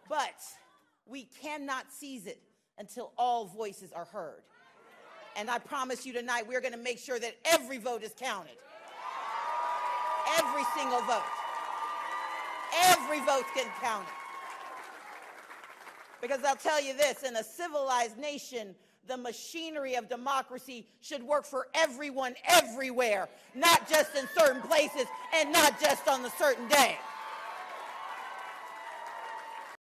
But we cannot seize it until all voices are heard. And I promise you tonight, we're going to make sure that every vote is counted. Every single vote. Every vote's getting counted. Because I'll tell you this, in a civilized nation, the machinery of democracy should work for everyone everywhere, not just in certain places and not just on a certain day.